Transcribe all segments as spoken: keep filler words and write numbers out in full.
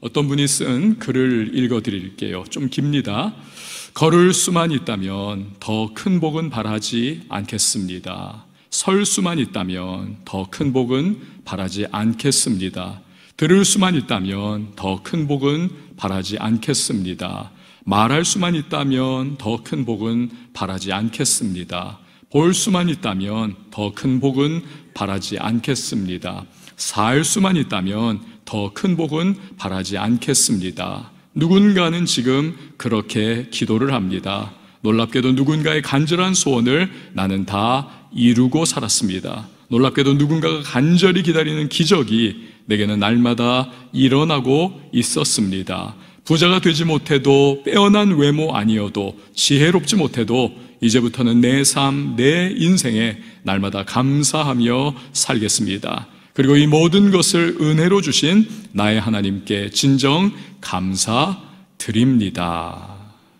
어떤 분이 쓴 글을 읽어드릴게요. 좀 깁니다. 걸을 수만 있다면 더 큰 복은 바라지 않겠습니다. 설 수만 있다면 더 큰 복은 바라지 않겠습니다. 들을 수만 있다면 더 큰 복은 바라지 않겠습니다. 말할 수만 있다면 더 큰 복은 바라지 않겠습니다. 볼 수만 있다면 더 큰 복은 바라지 않겠습니다. 살 수만 있다면 더 큰 복은 바라지 않겠습니다. 누군가는 지금 그렇게 기도를 합니다. 놀랍게도 누군가의 간절한 소원을 나는 다 이루고 살았습니다. 놀랍게도 누군가가 간절히 기다리는 기적이 내게는 날마다 일어나고 있었습니다. 부자가 되지 못해도, 빼어난 외모 아니어도, 지혜롭지 못해도 이제부터는 내 삶, 내 인생에 날마다 감사하며 살겠습니다. 그리고 이 모든 것을 은혜로 주신 나의 하나님께 진정 감사드립니다.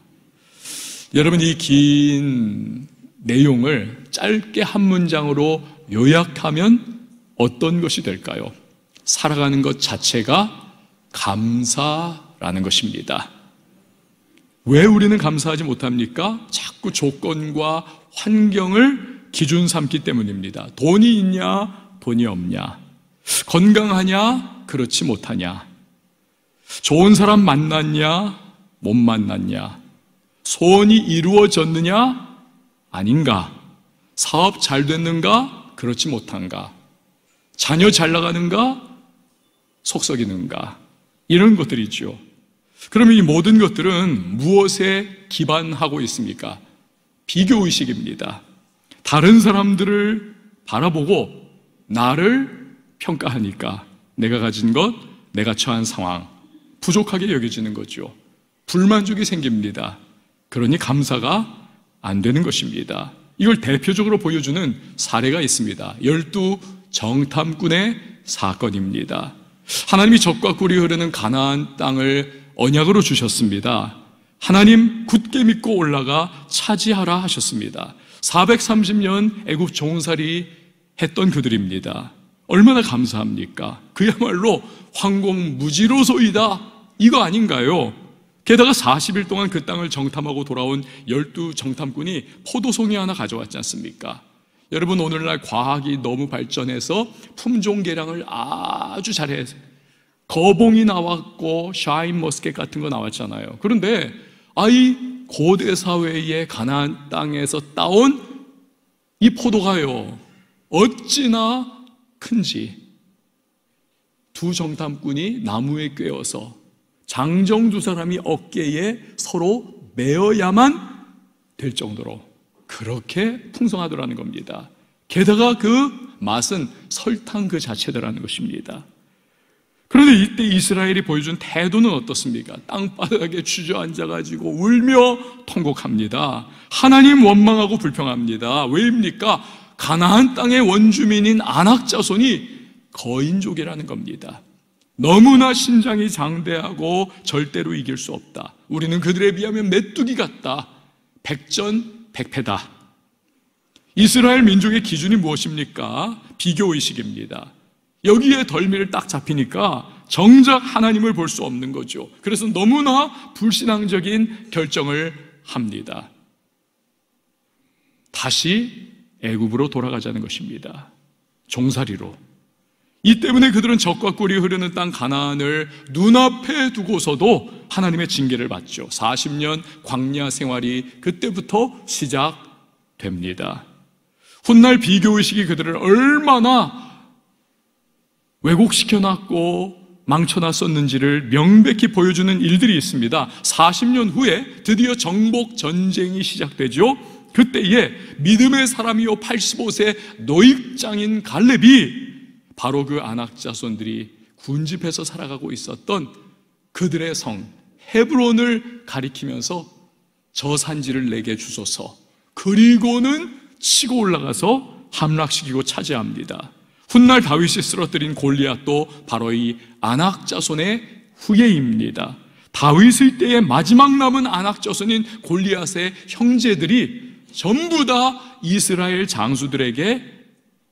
여러분, 이 긴 내용을 짧게 한 문장으로 요약하면 어떤 것이 될까요? 살아가는 것 자체가 감사라는 것입니다. 왜 우리는 감사하지 못합니까? 자꾸 조건과 환경을 기준 삼기 때문입니다. 돈이 있냐, 돈이 없냐, 건강하냐, 그렇지 못하냐, 좋은 사람 만났냐, 못 만났냐, 소원이 이루어졌느냐, 아닌가, 사업 잘 됐는가, 그렇지 못한가, 자녀 잘 나가는가, 속썩이는가, 이런 것들이죠. 그러면 이 모든 것들은 무엇에 기반하고 있습니까? 비교의식입니다. 다른 사람들을 바라보고 나를 평가하니까 내가 가진 것, 내가 처한 상황, 부족하게 여겨지는 거죠. 불만족이 생깁니다. 그러니 감사가 안 되는 것입니다. 이걸 대표적으로 보여주는 사례가 있습니다. 열두 정탐꾼의 사건입니다. 하나님이 적과 꿀이 흐르는 가나안 땅을 언약으로 주셨습니다. 하나님 굳게 믿고 올라가 차지하라 하셨습니다. 사백삼십 년 애굽 종살이 했던 그들입니다. 얼마나 감사합니까? 그야말로 황공무지로소이다, 이거 아닌가요? 게다가 사십 일 동안 그 땅을 정탐하고 돌아온 열두 정탐꾼이 포도송이 하나 가져왔지 않습니까? 여러분, 오늘날 과학이 너무 발전해서 품종 개량을 아주 잘해서 거봉이 나왔고 샤인머스켓 같은 거 나왔잖아요. 그런데 아이 고대 사회의 가나안 땅에서 따온 이 포도가요, 어찌나 큰지 두 정탐꾼이 나무에 꿰어서 장정 두 사람이 어깨에 서로 메어야만 될 정도로 그렇게 풍성하더라는 겁니다. 게다가 그 맛은 설탕 그 자체더라는 것입니다. 그런데 이때 이스라엘이 보여준 태도는 어떻습니까? 땅바닥에 주저앉아가지고 울며 통곡합니다. 하나님 원망하고 불평합니다. 왜입니까? 가나안 땅의 원주민인 아낙 자손이 거인족이라는 겁니다. 너무나 신장이 장대하고 절대로 이길 수 없다. 우리는 그들에 비하면 메뚜기 같다. 백전백패다. 이스라엘 민족의 기준이 무엇입니까? 비교의식입니다. 여기에 덜미를 딱 잡히니까 정작 하나님을 볼 수 없는 거죠. 그래서 너무나 불신앙적인 결정을 합니다. 다시 애굽으로 돌아가자는 것입니다. 종살이로. 이 때문에 그들은 적과 꿀이 흐르는 땅 가나안을 눈앞에 두고서도 하나님의 징계를 받죠. 사십 년 광야 생활이 그때부터 시작됩니다. 훗날 비교의식이 그들을 얼마나 왜곡시켜놨고 망쳐놨었는지를 명백히 보여주는 일들이 있습니다. 사십 년 후에 드디어 정복 전쟁이 시작되죠. 그때에 믿음의 사람이요 팔십오 세 노익장인 갈렙이 바로 그 아낙 자손들이 군집해서 살아가고 있었던 그들의 성 헤브론을 가리키면서 저 산지를 내게 주소서, 그리고는 치고 올라가서 함락시키고 차지합니다. 훗날 다윗이 쓰러뜨린 골리앗도 바로 이 아낙 자손의 후예입니다. 다윗의 때의 마지막 남은 아낙 자손인 골리앗의 형제들이 전부 다 이스라엘 장수들에게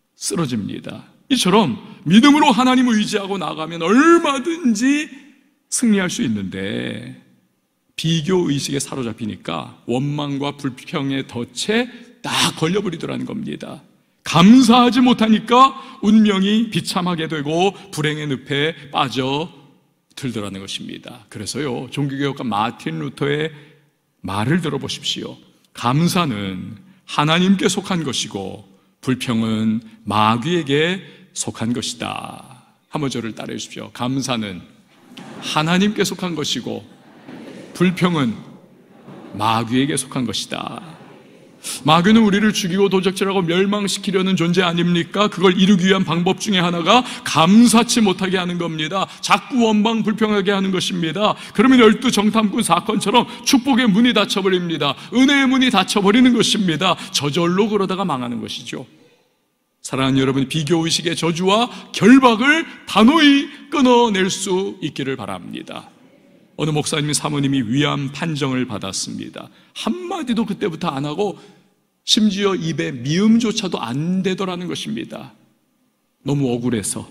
쓰러집니다. 이처럼 믿음으로 하나님을 의지하고 나가면 얼마든지 승리할 수 있는데 비교의식에 사로잡히니까 원망과 불평의 덫에 딱 걸려버리더라는 겁니다. 감사하지 못하니까 운명이 비참하게 되고 불행의 늪에 빠져들더라는 것입니다. 그래서요, 종교개혁가 마틴 루터의 말을 들어보십시오. 감사는 하나님께 속한 것이고 불평은 마귀에게 속한 것이다. 한번 저를 따라해 주십시오. 감사는 하나님께 속한 것이고 불평은 마귀에게 속한 것이다. 마귀는 우리를 죽이고 도적질하고 멸망시키려는 존재 아닙니까? 그걸 이루기 위한 방법 중에 하나가 감사치 못하게 하는 겁니다. 자꾸 원망 불평하게 하는 것입니다. 그러면 열두 정탐꾼 사건처럼 축복의 문이 닫혀버립니다. 은혜의 문이 닫혀버리는 것입니다. 저절로 그러다가 망하는 것이죠. 사랑하는 여러분, 비교의식의 저주와 결박을 단호히 끊어낼 수 있기를 바랍니다. 어느 목사님이 사모님이 위암 판정을 받았습니다. 한마디도 그때부터 안 하고 심지어 입에 미음조차도 안 되더라는 것입니다. 너무 억울해서.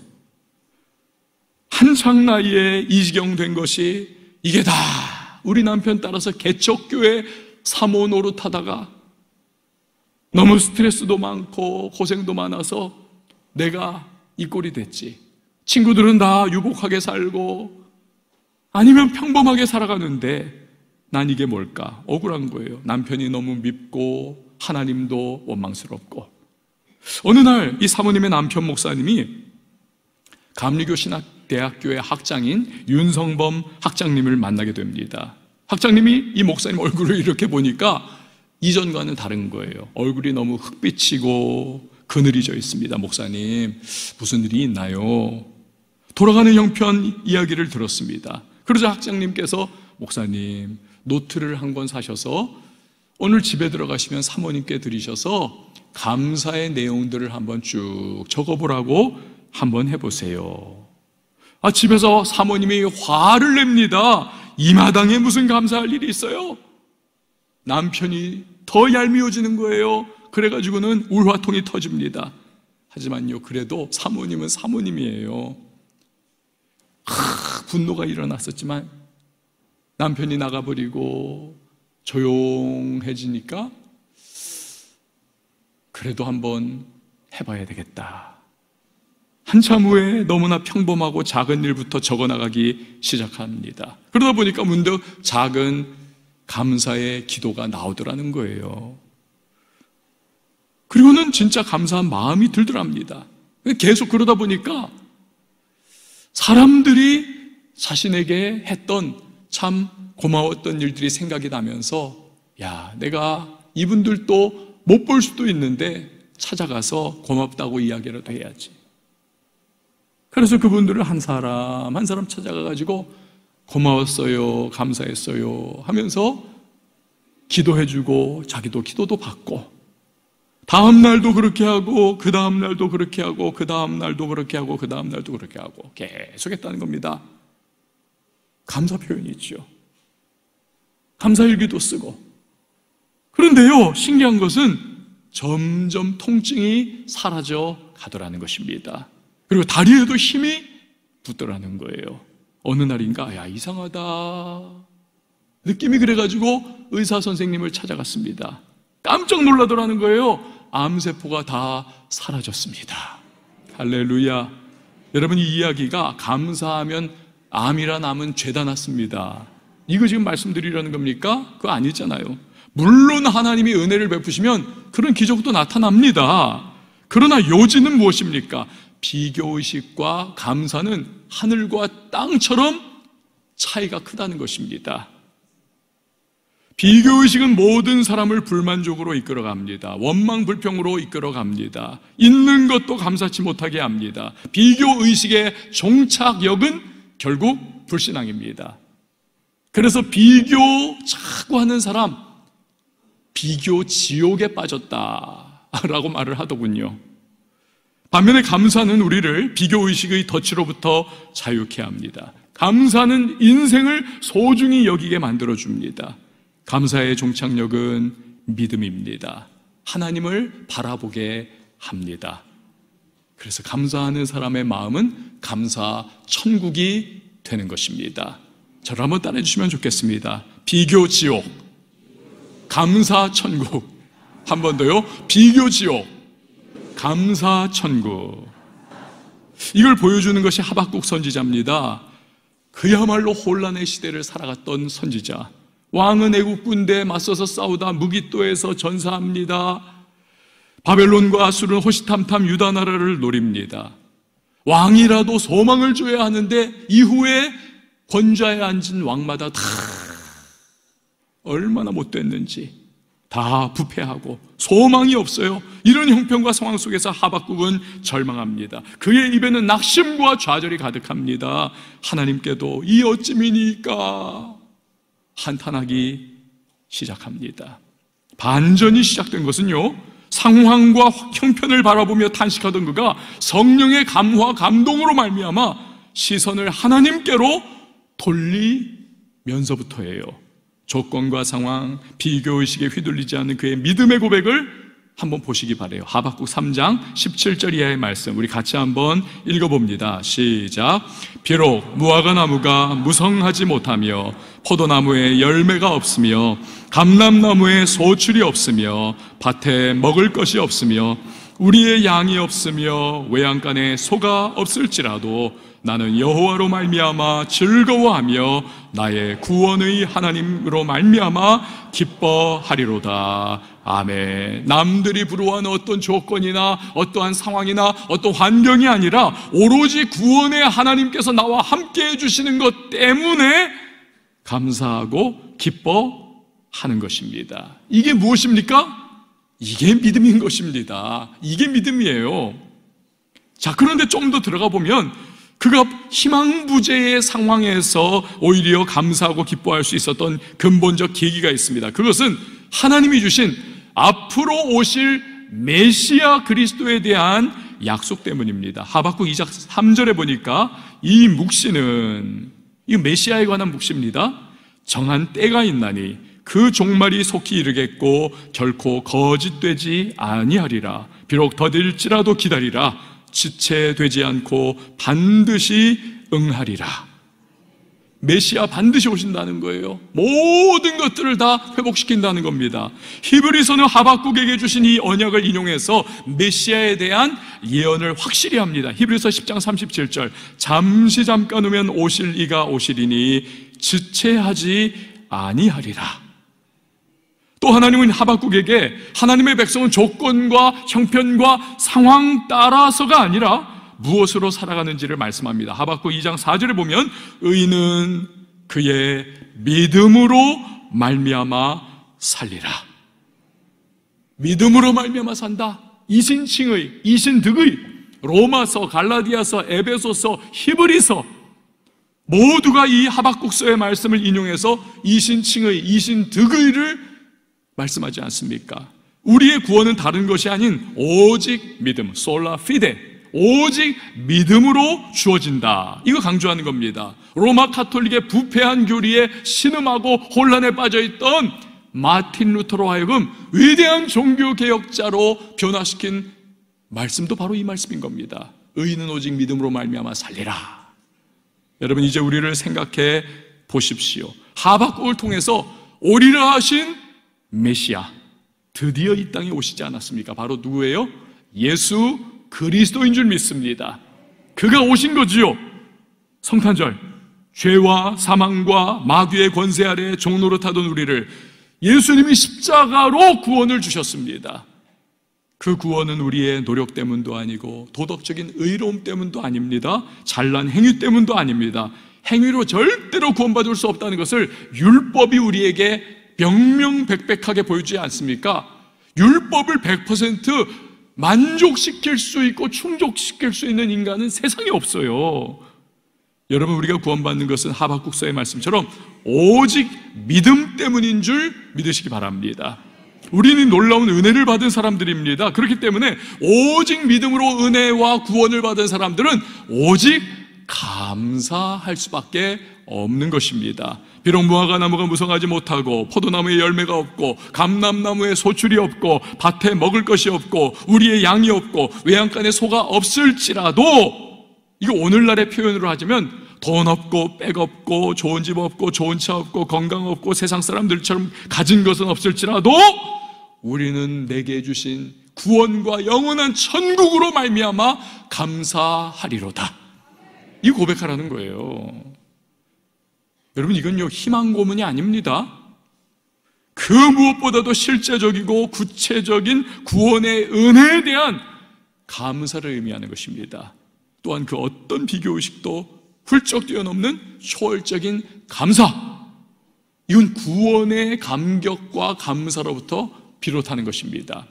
한창 나이에 이 지경 된 것이 이게 다 우리 남편 따라서 개척교회 사모 노릇하다가 너무 스트레스도 많고 고생도 많아서 내가 이 꼴이 됐지. 친구들은 다 유복하게 살고 아니면 평범하게 살아가는데 난 이게 뭘까? 억울한 거예요. 남편이 너무 밉고 하나님도 원망스럽고. 어느 날 이 사모님의 남편 목사님이 감리교 신학대학교의 학장인 윤성범 학장님을 만나게 됩니다. 학장님이 이 목사님 얼굴을 이렇게 보니까 이전과는 다른 거예요. 얼굴이 너무 흑비치고 그늘이 져 있습니다. 목사님, 무슨 일이 있나요? 돌아가는 형편 이야기를 들었습니다. 그러자 학장님께서 목사님, 노트를 한 권 사셔서 오늘 집에 들어가시면 사모님께 드리셔서 감사의 내용들을 한번 쭉 적어보라고 한번 해보세요. 아, 집에서 사모님이 화를 냅니다. 이 마당에 무슨 감사할 일이 있어요? 남편이 더 얄미워지는 거예요. 그래가지고는 울화통이 터집니다. 하지만요, 그래도 사모님은 사모님이에요. 하, 분노가 일어났었지만 남편이 나가버리고 조용해지니까 그래도 한번 해봐야 되겠다. 한참 후에 너무나 평범하고 작은 일부터 적어나가기 시작합니다. 그러다 보니까 문득 작은 감사의 기도가 나오더라는 거예요. 그리고는 진짜 감사한 마음이 들더랍니다. 계속 그러다 보니까 사람들이 자신에게 했던 참 고마웠던 일들이 생각이 나면서 야, 내가 이분들도 못 볼 수도 있는데 찾아가서 고맙다고 이야기라도 해야지. 그래서 그분들을 한 사람 한 사람 찾아가가지고 고마웠어요, 감사했어요 하면서 기도해주고 자기도 기도도 받고 다음 날도 그렇게 하고 그 다음 날도 그렇게 하고 그 다음 날도 그렇게 하고 그 다음 날도 그렇게 하고 계속 했다는 겁니다. 감사 표현이 있죠. 감사일기도 쓰고. 그런데요, 신기한 것은 점점 통증이 사라져 가더라는 것입니다. 그리고 다리에도 힘이 붙더라는 거예요. 어느 날인가 야, 이상하다 느낌이 그래가지고 의사 선생님을 찾아갔습니다. 깜짝 놀라더라는 거예요. 암세포가 다 사라졌습니다. 할렐루야. 여러분, 이 이야기가 감사하면 암이란 암은 죄다 낫습니다, 이거 지금 말씀드리려는 겁니까? 그거 아니잖아요. 물론 하나님이 은혜를 베푸시면 그런 기적도 나타납니다. 그러나 요지는 무엇입니까? 비교의식과 감사는 하늘과 땅처럼 차이가 크다는 것입니다. 비교의식은 모든 사람을 불만족으로 이끌어갑니다. 원망 불평으로 이끌어갑니다. 있는 것도 감사치 못하게 합니다. 비교의식의 종착역은 결국 불신앙입니다. 그래서 비교 자꾸 하는 사람, 비교 지옥에 빠졌다라고 말을 하더군요. 반면에 감사는 우리를 비교의식의 덫으로부터 자유케 합니다. 감사는 인생을 소중히 여기게 만들어줍니다. 감사의 종착역은 믿음입니다. 하나님을 바라보게 합니다. 그래서 감사하는 사람의 마음은 감사 천국이 되는 것입니다. 저를 한번 따라해 주시면 좋겠습니다. 비교 지옥, 감사 천국. 한 번 더요. 비교 지옥, 감사 천국. 이걸 보여주는 것이 하박국 선지자입니다. 그야말로 혼란의 시대를 살아갔던 선지자. 왕은 애국 군대에 맞서서 싸우다 무기또에서 전사합니다. 바벨론과 아수르는 호시탐탐 유다 나라를 노립니다. 왕이라도 소망을 줘야 하는데 이후에 권좌에 앉은 왕마다 다 얼마나 못됐는지 다 부패하고 소망이 없어요. 이런 형편과 상황 속에서 하박국은 절망합니다. 그의 입에는 낙심과 좌절이 가득합니다. 하나님께도 이 어찌미니까 한탄하기 시작합니다. 반전이 시작된 것은요, 상황과 형편을 바라보며 탄식하던 그가 성령의 감화 감동으로 말미암아 시선을 하나님께로 돌리면서부터예요. 조건과 상황, 비교의식에 휘둘리지 않는 그의 믿음의 고백을 한번 보시기 바라요. 하박국 삼 장 십칠 절 이하의 말씀 우리 같이 한번 읽어봅니다. 시작. 비록 무화과 나무가 무성하지 못하며 포도나무에 열매가 없으며 감람나무에 소출이 없으며 밭에 먹을 것이 없으며 우리의 양이 없으며 외양간에 소가 없을지라도 나는 여호와로 말미암아 즐거워하며 나의 구원의 하나님으로 말미암아 기뻐하리로다. 아멘. 남들이 부러워하는 어떤 조건이나 어떠한 상황이나 어떤 환경이 아니라 오로지 구원의 하나님께서 나와 함께 해주시는 것 때문에 감사하고 기뻐하는 것입니다. 이게 무엇입니까? 이게 믿음인 것입니다. 이게 믿음이에요. 자, 그런데 좀 더 들어가 보면 그가 희망부재의 상황에서 오히려 감사하고 기뻐할 수 있었던 근본적 계기가 있습니다. 그것은 하나님이 주신 앞으로 오실 메시아 그리스도에 대한 약속 때문입니다. 하박국 이 장 삼 절에 보니까 이 묵시는, 이 메시아에 관한 묵시입니다. 정한 때가 있나니 그 종말이 속히 이르겠고 결코 거짓되지 아니하리라. 비록 더딜지라도 기다리라. 지체되지 않고 반드시 응하리라. 메시아 반드시 오신다는 거예요. 모든 것들을 다 회복시킨다는 겁니다. 히브리서는 하박국에게 주신 이 언약을 인용해서 메시아에 대한 예언을 확실히 합니다. 히브리서 십 장 삼십칠 절 잠시 잠깐 후면 오실 이가 오시리니 지체하지 아니하리라. 또 하나님은 하박국에게 하나님의 백성은 조건과 형편과 상황 따라서가 아니라 무엇으로 살아가는지를 말씀합니다. 하박국 이 장 사 절에 보면 의인은 그의 믿음으로 말미암아 살리라. 믿음으로 말미암아 산다. 이신칭의, 이신득의 로마서, 갈라디아서, 에베소서, 히브리서 모두가 이 하박국서의 말씀을 인용해서 이신칭의, 이신득의를 말씀하지 않습니까? 우리의 구원은 다른 것이 아닌 오직 믿음, 솔라 피데, 오직 믿음으로 주어진다. 이거 강조하는 겁니다. 로마 카톨릭의 부패한 교리에 신음하고 혼란에 빠져있던 마틴 루터로 하여금 위대한 종교개혁자로 변화시킨 말씀도 바로 이 말씀인 겁니다. 의인은 오직 믿음으로 말미암아 살리라. 여러분, 이제 우리를 생각해 보십시오. 하박국을 통해서 오리라 하신 메시아 드디어 이 땅에 오시지 않았습니까? 바로 누구예요? 예수 그리스도인 줄 믿습니다. 그가 오신 거지요. 성탄절, 죄와 사망과 마귀의 권세 아래 종노릇하던 우리를 예수님이 십자가로 구원을 주셨습니다. 그 구원은 우리의 노력 때문도 아니고 도덕적인 의로움 때문도 아닙니다. 잘난 행위 때문도 아닙니다. 행위로 절대로 구원받을 수 없다는 것을 율법이 우리에게 명명백백하게 보여주지 않습니까? 율법을 백 퍼센트 만족시킬 수 있고 충족시킬 수 있는 인간은 세상에 없어요. 여러분, 우리가 구원받는 것은 하박국서의 말씀처럼 오직 믿음 때문인 줄 믿으시기 바랍니다. 우리는 놀라운 은혜를 받은 사람들입니다. 그렇기 때문에 오직 믿음으로 은혜와 구원을 받은 사람들은 오직 감사할 수밖에 없는 것입니다. 비록 무화과 나무가 무성하지 못하고 포도나무에 열매가 없고 감람나무에 소출이 없고 밭에 먹을 것이 없고 우리의 양이 없고 외양간에 소가 없을지라도, 이거 오늘날의 표현으로 하자면 돈 없고 백 없고 좋은 집 없고 좋은 차 없고 건강 없고 세상 사람들처럼 가진 것은 없을지라도 우리는 내게 주신 구원과 영원한 천국으로 말미암아 감사하리로다. 이 고백하라는 거예요. 여러분, 이건요 희망 고문이 아닙니다. 그 무엇보다도 실제적이고 구체적인 구원의 은혜에 대한 감사를 의미하는 것입니다. 또한 그 어떤 비교의식도 훌쩍 뛰어넘는 초월적인 감사, 이건 구원의 감격과 감사로부터 비롯하는 것입니다.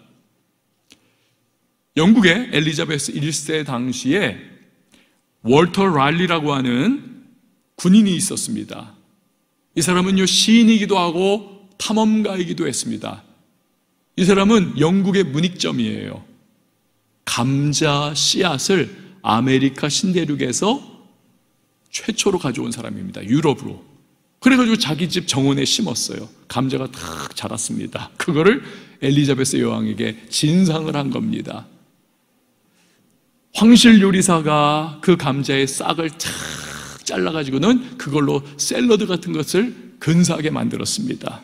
영국의 엘리자베스 일 세 당시에 월터 랄리라고 하는 군인이 있었습니다. 이 사람은요 시인이기도 하고 탐험가이기도 했습니다. 이 사람은 영국의 문익점이에요. 감자 씨앗을 아메리카 신대륙에서 최초로 가져온 사람입니다. 유럽으로. 그래가지고 자기 집 정원에 심었어요. 감자가 탁 자랐습니다. 그거를 엘리자베스 여왕에게 진상을 한 겁니다. 황실 요리사가 그 감자의 싹을 탁 잘라가지고는 그걸로 샐러드 같은 것을 근사하게 만들었습니다.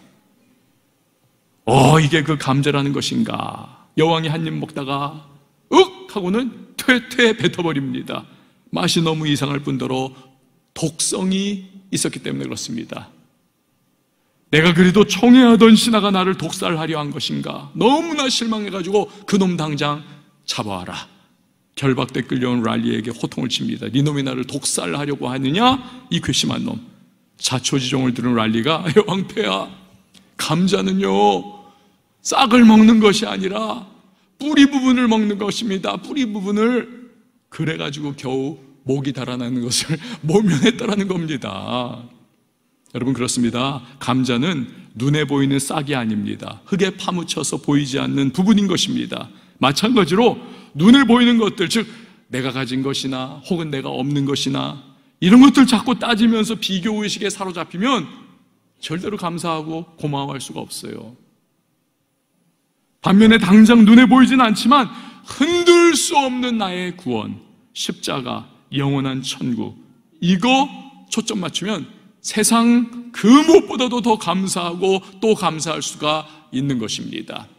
어, 이게 그 감자라는 것인가? 여왕이 한 입 먹다가 윽! 하고는 퇴퇴 뱉어버립니다. 맛이 너무 이상할 뿐더러 독성이 있었기 때문에 그렇습니다. 내가 그래도 청해하던 신하가 나를 독살하려 한 것인가? 너무나 실망해가지고 그놈 당장 잡아와라. 결박대 끌려온 랄리에게 호통을 칩니다. 네 놈이 나를 독살하려고 하느냐? 이 괘씸한 놈. 자초지종을 들은 랄리가 여왕폐하, 감자는요 싹을 먹는 것이 아니라 뿌리 부분을 먹는 것입니다. 뿌리 부분을. 그래가지고 겨우 목이 달아나는 것을 모면했다라는 겁니다. 여러분, 그렇습니다. 감자는 눈에 보이는 싹이 아닙니다. 흙에 파묻혀서 보이지 않는 부분인 것입니다. 마찬가지로 눈에 보이는 것들, 즉 내가 가진 것이나 혹은 내가 없는 것이나 이런 것들 자꾸 따지면서 비교의식에 사로잡히면 절대로 감사하고 고마워할 수가 없어요. 반면에 당장 눈에 보이진 않지만 흔들 수 없는 나의 구원, 십자가, 영원한 천국, 이거 초점 맞추면 세상 그 무엇보다도 더 감사하고 또 감사할 수가 있는 것입니다.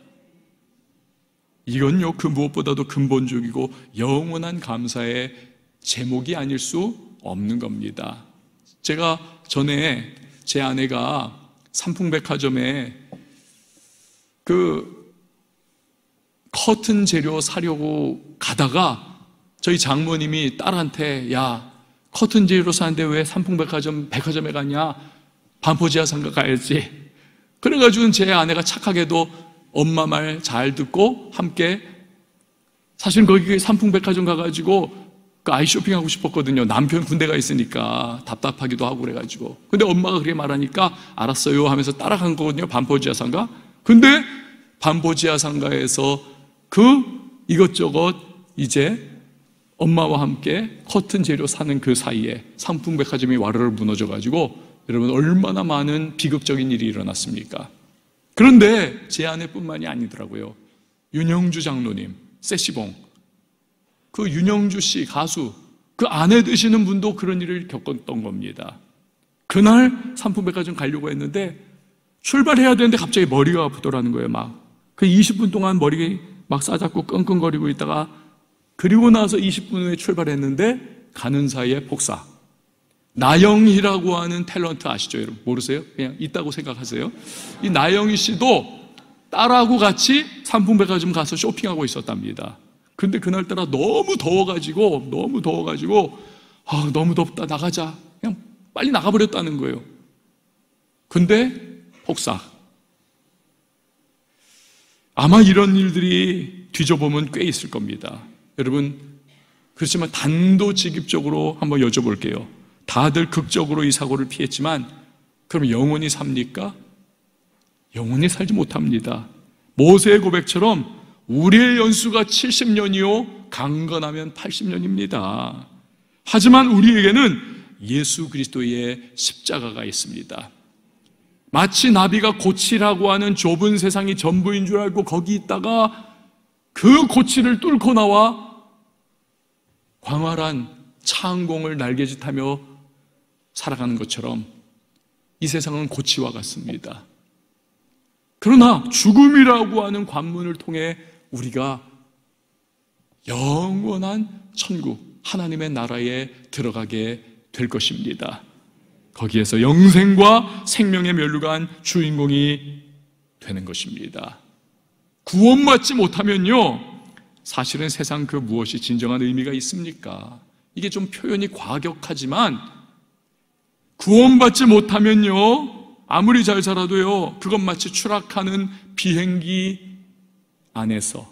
이건요 그 무엇보다도 근본적이고 영원한 감사의 제목이 아닐 수 없는 겁니다. 제가 전에 제 아내가 삼풍백화점에 그 커튼 재료 사려고 가다가 저희 장모님이 딸한테 야, 커튼 재료 사는데 왜 삼풍백화점 백화점에 가냐? 반포지하상가 가야지. 그래가지고 제 아내가 착하게도 엄마 말 잘 듣고 함께, 사실 거기 삼풍백화점 가가지고 그 아이 쇼핑하고 싶었거든요. 남편 군대가 있으니까 답답하기도 하고 그래가지고. 근데 엄마가 그렇게 말하니까 알았어요 하면서 따라간 거거든요. 반포지하상가. 근데 반포지하상가에서 그 이것저것 이제 엄마와 함께 커튼 재료 사는 그 사이에 삼풍백화점이 와르르 무너져가지고 여러분 얼마나 많은 비극적인 일이 일어났습니까? 그런데 제 아내뿐만이 아니더라고요. 윤영주 장로님, 세시봉, 그 윤영주 씨 가수, 그 아내 되시는 분도 그런 일을 겪었던 겁니다. 그날 삼풍백화점 가려고 했는데 출발해야 되는데 갑자기 머리가 아프더라는 거예요. 막 그 이십 분 동안 머리 막 싸잡고 끙끙거리고 있다가 그리고 나서 이십 분 후에 출발했는데 가는 사이에 폭사. 나영희라고 하는 탤런트 아시죠, 여러분? 모르세요? 그냥 있다고 생각하세요. 이 나영희 씨도 딸하고 같이 삼풍백화점 가서 쇼핑하고 있었답니다. 근데 그날따라 너무 더워가지고 너무 더워가지고 아, 너무 덥다, 나가자, 그냥 빨리 나가버렸다는 거예요. 근데 폭사. 아마 이런 일들이 뒤져보면 꽤 있을 겁니다. 여러분, 그렇지만 단도직입적으로 한번 여쭤볼게요. 다들 극적으로 이 사고를 피했지만 그럼 영원히 삽니까? 영원히 살지 못합니다. 모세의 고백처럼 우리의 연수가 칠십 년이요 강건하면 팔십 년입니다. 하지만 우리에게는 예수 그리스도의 십자가가 있습니다. 마치 나비가 고치라고 하는 좁은 세상이 전부인 줄 알고 거기 있다가 그 고치를 뚫고 나와 광활한 창공을 날개짓하며 살아가는 것처럼 이 세상은 고치와 같습니다. 그러나 죽음이라고 하는 관문을 통해 우리가 영원한 천국, 하나님의 나라에 들어가게 될 것입니다. 거기에서 영생과 생명의 면류관 주인공이 되는 것입니다. 구원받지 못하면요, 사실은 세상 그 무엇이 진정한 의미가 있습니까? 이게 좀 표현이 과격하지만 구원받지 못하면요, 아무리 잘 살아도요, 그것 마치 추락하는 비행기 안에서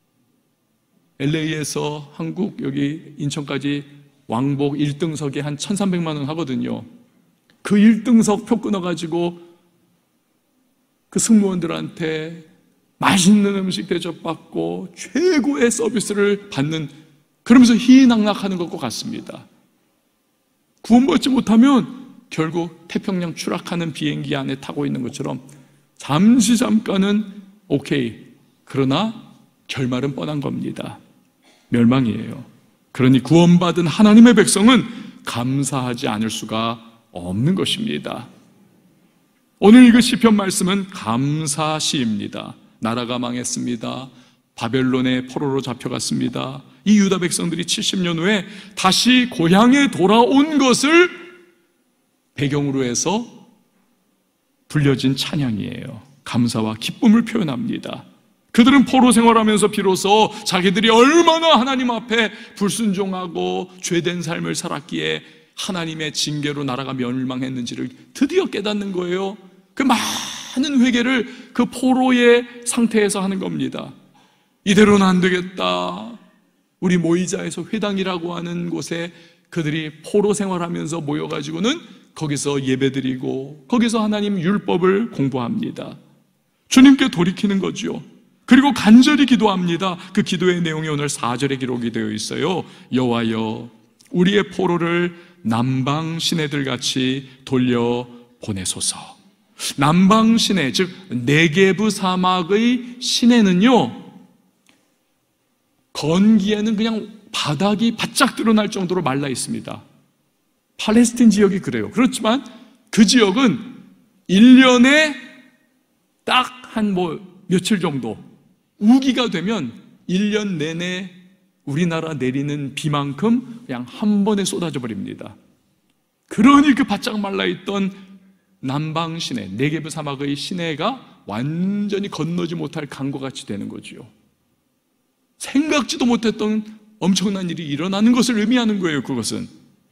엘에이에서 한국 여기 인천까지 왕복 일 등석에 한 천삼백만 원 하거든요. 그 일 등석 표 끊어가지고 그 승무원들한테 맛있는 음식 대접받고 최고의 서비스를 받는, 그러면서 희희낙낙하는 것과 같습니다. 구원받지 못하면 결국 태평양 추락하는 비행기 안에 타고 있는 것처럼 잠시 잠깐은 오케이, 그러나 결말은 뻔한 겁니다. 멸망이에요. 그러니 구원받은 하나님의 백성은 감사하지 않을 수가 없는 것입니다. 오늘 읽은 시편 말씀은 감사시입니다. 나라가 망했습니다. 바벨론의 포로로 잡혀갔습니다. 이 유다 백성들이 칠십 년 후에 다시 고향에 돌아온 것을 배경으로 해서 불려진 찬양이에요. 감사와 기쁨을 표현합니다. 그들은 포로 생활하면서 비로소 자기들이 얼마나 하나님 앞에 불순종하고 죄된 삶을 살았기에 하나님의 징계로 나라가 멸망했는지를 드디어 깨닫는 거예요. 그 많은 회개를 그 포로의 상태에서 하는 겁니다. 이대로는 안 되겠다. 우리 모이자에서 회당이라고 하는 곳에 그들이 포로 생활하면서 모여가지고는 거기서 예배드리고 거기서 하나님 율법을 공부합니다. 주님께 돌이키는 거죠. 그리고 간절히 기도합니다. 그 기도의 내용이 오늘 사 절에 기록이 되어 있어요. 여호와여, 우리의 포로를 남방 시내들같이 돌려보내소서. 남방 시내, 즉 네게브 사막의 시내는요, 건기에는 그냥 바닥이 바짝 드러날 정도로 말라 있습니다. 팔레스틴 지역이 그래요. 그렇지만 그 지역은 일 년에 딱 한 뭐 며칠 정도 우기가 되면 일 년 내내 우리나라 내리는 비만큼 그냥 한 번에 쏟아져 버립니다. 그러니 그 바짝 말라있던 남방 시내, 네게브 사막의 시내가 완전히 건너지 못할 강과 같이 되는 거죠. 생각지도 못했던 엄청난 일이 일어나는 것을 의미하는 거예요. 그것은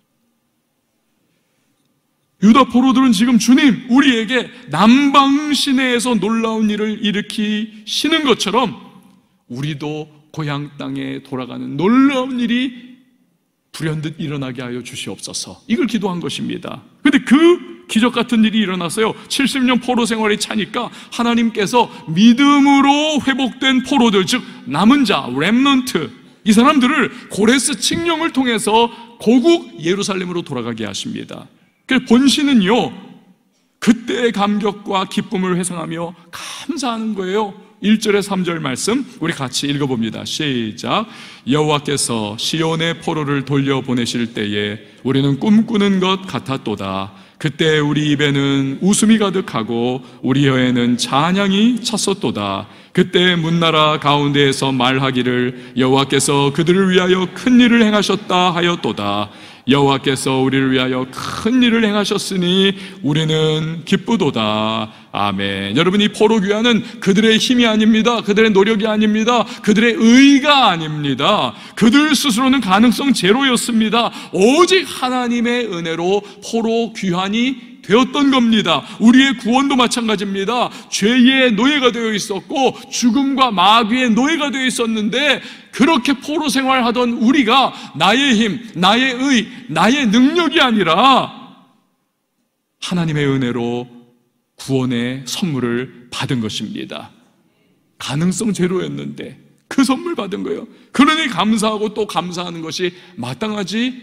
유다 포로들은 지금 주님, 우리에게 남방 시내에서 놀라운 일을 일으키시는 것처럼 우리도 고향 땅에 돌아가는 놀라운 일이 불현듯 일어나게 하여 주시옵소서. 이걸 기도한 것입니다. 그런데 그 기적 같은 일이 일어났어요. 칠십 년 포로 생활이 차니까 하나님께서 믿음으로 회복된 포로들, 즉 남은 자, 렘넌트, 이 사람들을 고레스 칙령을 통해서 고국 예루살렘으로 돌아가게 하십니다. 그래서 본신은요, 그때의 감격과 기쁨을 회상하며 감사하는 거예요. 일 절에 삼 절 말씀 우리 같이 읽어봅니다. 시작. 여호와께서 시온의 포로를 돌려보내실 때에 우리는 꿈꾸는 것 같았도다. 그때 우리 입에는 웃음이 가득하고 우리 혀에는 찬양이 찼었도다. 그때 문나라 가운데에서 말하기를 여호와께서 그들을 위하여 큰 일을 행하셨다 하였도다. 여호와께서 우리를 위하여 큰 일을 행하셨으니 우리는 기쁘도다. 아멘. 여러분, 이 포로 귀환은 그들의 힘이 아닙니다. 그들의 노력이 아닙니다. 그들의 의가 아닙니다. 그들 스스로는 가능성 제로였습니다. 오직 하나님의 은혜로 포로 귀환이 되었던 겁니다. 우리의 구원도 마찬가지입니다. 죄의 노예가 되어 있었고 죽음과 마귀의 노예가 되어 있었는데, 그렇게 포로 생활하던 우리가 나의 힘, 나의 의, 나의 능력이 아니라 하나님의 은혜로 구원의 선물을 받은 것입니다. 가능성 제로였는데 그 선물 받은 거예요. 그러니 감사하고 또 감사하는 것이 마땅하지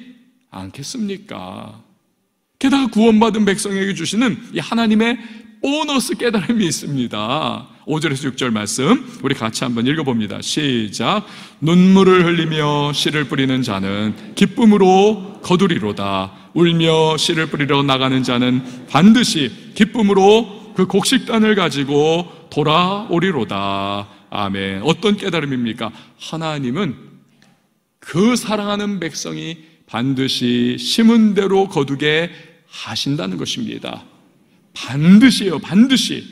않겠습니까? 게다가 구원받은 백성에게 주시는 이 하나님의 보너스 깨달음이 있습니다. 오 절에서 육 절 말씀 우리 같이 한번 읽어봅니다. 시작. 눈물을 흘리며 씨를 뿌리는 자는 기쁨으로 거두리로다. 울며 씨를 뿌리러 나가는 자는 반드시 기쁨으로 그 곡식단을 가지고 돌아오리로다. 아멘. 어떤 깨달음입니까? 하나님은 그 사랑하는 백성이 반드시 심은 대로 거두게 하신다는 것입니다. 반드시요, 반드시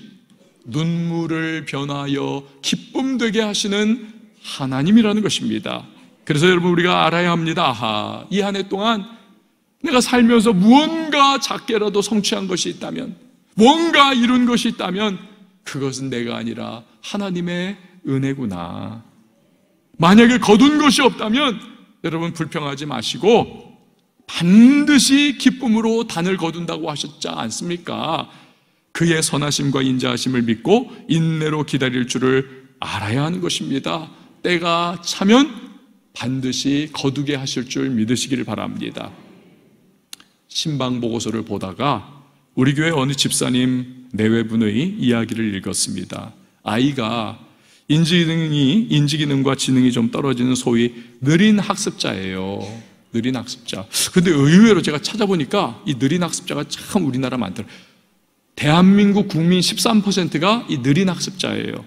눈물을 변하여 기쁨 되게 하시는 하나님이라는 것입니다. 그래서 여러분, 우리가 알아야 합니다. 아하, 이 한 해 동안 내가 살면서 무언가 작게라도 성취한 것이 있다면, 뭔가 이룬 것이 있다면 그것은 내가 아니라 하나님의 은혜구나. 만약에 거둔 것이 없다면 여러분, 불평하지 마시고 반드시 기쁨으로 단을 거둔다고 하셨지 않습니까? 그의 선하심과 인자하심을 믿고 인내로 기다릴 줄을 알아야 하는 것입니다. 때가 차면 반드시 거두게 하실 줄 믿으시기를 바랍니다. 신방 보고서를 보다가 우리 교회 어느 집사님 내외분의 이야기를 읽었습니다. 아이가 인지기능이, 인지기능과 지능이 좀 떨어지는 소위 느린 학습자예요. 느린 학습자. 근데 의외로 제가 찾아보니까 이 느린 학습자가 참 우리나라 많더라고요. 대한민국 국민 십삼 퍼센트가 이 느린 학습자예요.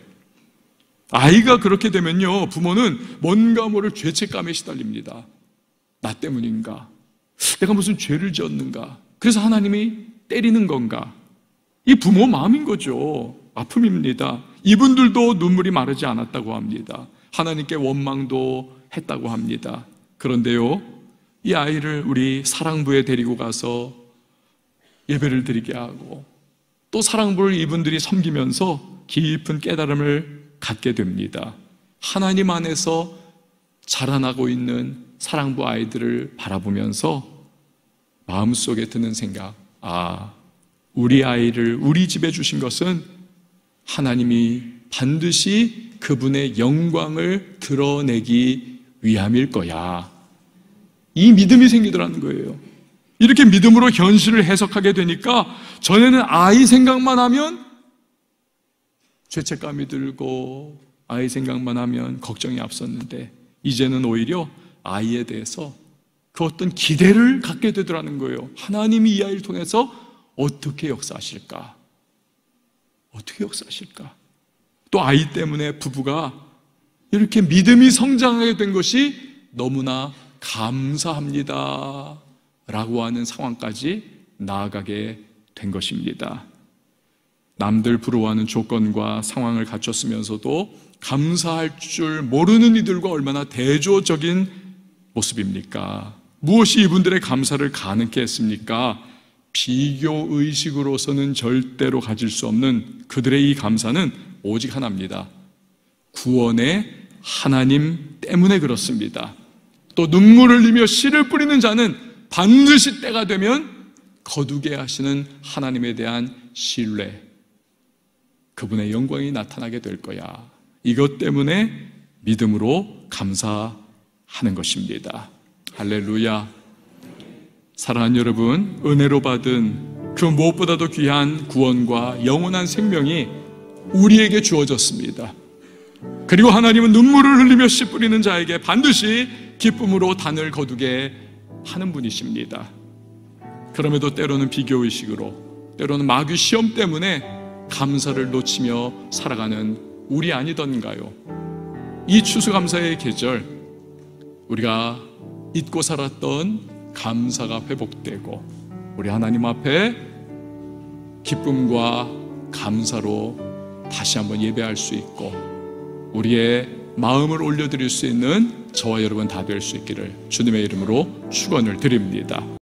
아이가 그렇게 되면요, 부모는 뭔가 모를 죄책감에 시달립니다. 나 때문인가? 내가 무슨 죄를 지었는가? 그래서 하나님이 때리는 건가? 이 부모 마음인 거죠. 아픔입니다. 이분들도 눈물이 마르지 않았다고 합니다. 하나님께 원망도 했다고 합니다. 그런데요, 이 아이를 우리 사랑부에 데리고 가서 예배를 드리게 하고 또 사랑부를 이분들이 섬기면서 깊은 깨달음을 갖게 됩니다. 하나님 안에서 자라나고 있는 사랑부 아이들을 바라보면서 마음속에 드는 생각, 아, 우리 아이를 우리 집에 주신 것은 하나님이 반드시 그분의 영광을 드러내기 위함일 거야. 이 믿음이 생기더라는 거예요. 이렇게 믿음으로 현실을 해석하게 되니까 전에는 아이 생각만 하면 죄책감이 들고 아이 생각만 하면 걱정이 앞섰는데 이제는 오히려 아이에 대해서 그 어떤 기대를 갖게 되더라는 거예요. 하나님이 이 아이를 통해서 어떻게 역사하실까? 어떻게 역사하실까? 또 아이 때문에 부부가 이렇게 믿음이 성장하게 된 것이 너무나 감사합니다 라고 하는 상황까지 나아가게 된 것입니다. 남들 부러워하는 조건과 상황을 갖췄으면서도 감사할 줄 모르는 이들과 얼마나 대조적인 모습입니까? 무엇이 이분들의 감사를 가능케 했습니까? 비교의식으로서는 절대로 가질 수 없는 그들의 이 감사는 오직 하나입니다. 구원의 하나님 때문에 그렇습니다. 또 눈물을 흘리며 씨를 뿌리는 자는 반드시 때가 되면 거두게 하시는 하나님에 대한 신뢰, 그분의 영광이 나타나게 될 거야. 이것 때문에 믿음으로 감사하는 것입니다. 할렐루야. 사랑하는 여러분, 은혜로 받은 그 무엇보다도 귀한 구원과 영원한 생명이 우리에게 주어졌습니다. 그리고 하나님은 눈물을 흘리며 씨 뿌리는 자에게 반드시 기쁨으로 단을 거두게 하는 분이십니다. 그럼에도 때로는 비교의식으로, 때로는 마귀 시험 때문에 감사를 놓치며 살아가는 우리 아니던가요? 이 추수감사의 계절, 우리가 잊고 살았던 감사가 회복되고 우리 하나님 앞에 기쁨과 감사로 다시 한번 예배할 수 있고 우리의 마음을 올려드릴 수 있는 저와 여러분 다 될 수 있기를 주님의 이름으로 축원을 드립니다.